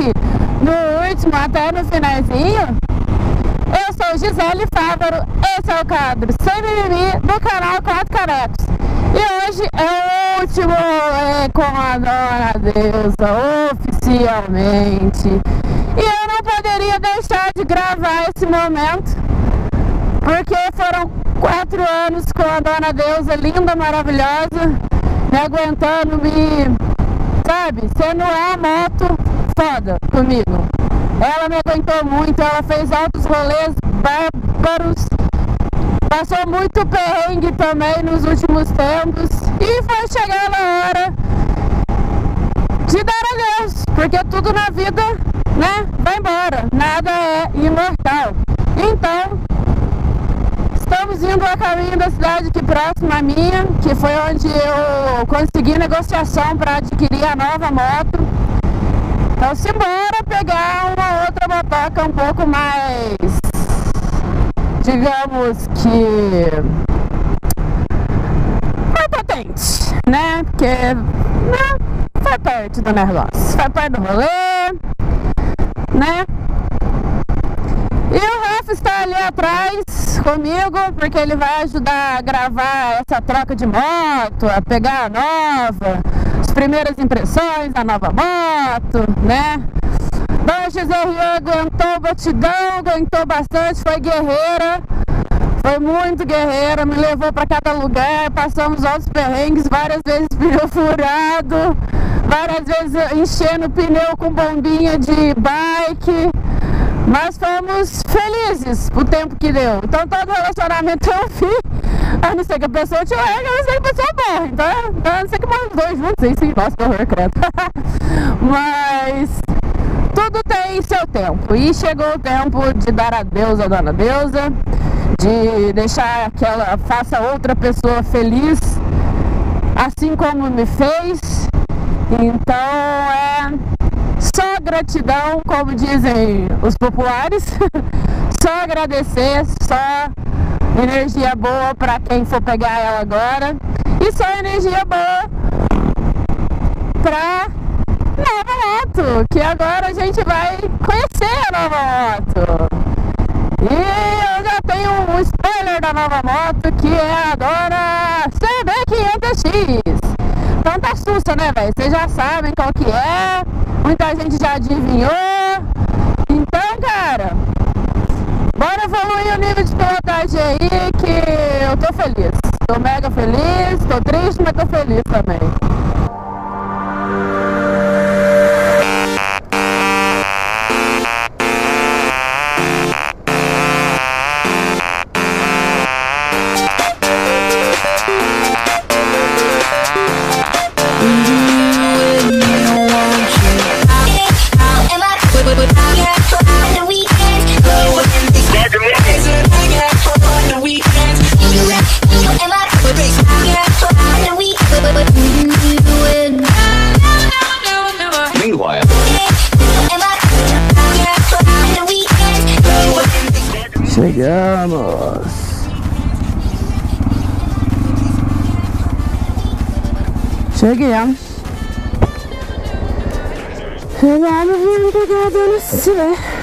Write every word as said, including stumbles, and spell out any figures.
aqui no último, até no finalzinho. Eu sou Gisele Fávaro, esse é o quadro Sem Mimimi do canal Quatro Carecos. E hoje é o último é, com a Dona Deusa, oficialmente. E eu não poderia deixar de gravar esse momento, porque foram quatro anos com a Dona Deusa, linda, maravilhosa, me aguentando, me, sabe, sendo a moto foda comigo. Ela me aguentou muito, ela fez altos rolês bárbaros, passou muito perrengue também nos últimos tempos, e foi chegar na hora de dar adeus, porque tudo na vida, né, vai embora, nada é imortal. Então, estamos indo a caminho da cidade aqui próxima à minha, que foi onde eu consegui negociação para adquirir a nova moto. Então, simbora pegar uma outra motoca um pouco mais, digamos que, mais potente, né? Porque, né, foi perto do negócio, foi perto do rolê, né? E o Rafa está ali atrás comigo, porque ele vai ajudar a gravar essa troca de moto, a pegar a nova, as primeiras impressões da nova moto, né? Dona Gisele aguentou o batidão, aguentou bastante, foi guerreira, foi muito guerreira, me levou para cada lugar, passamos altos perrengues, várias vezes pneu furado, várias vezes enchendo o pneu com bombinha de bike. Mas fomos felizes o tempo que deu. Então todo relacionamento eu vi, a não ser que a pessoa te larga, a não ser que a pessoa morre. Então, a não ser que morre os dois juntos, aí sim, nossa, que horror, credo. Mas tudo tem seu tempo. E chegou o tempo de dar adeus à Dona Deusa, de deixar que ela faça outra pessoa feliz, assim como me fez. Então é só gratidão, como dizem os populares, só agradecer, só energia boa para quem for pegar ela agora, e só energia boa para nova moto, que agora a gente vai conhecer a nova moto. E eu já tenho um spoiler da nova moto, que é a Dora C B quinhentos X. Então tá sussa, né, velho? Vocês já sabem qual que é, muita gente já adivinhou. Então, cara, bora evoluir o nível de pilotagem aí, que eu tô feliz. Tô mega feliz, tô triste, mas tô feliz também. Chegamos! Chegamos! Chegamos, vamos pegar a Dona Cisele.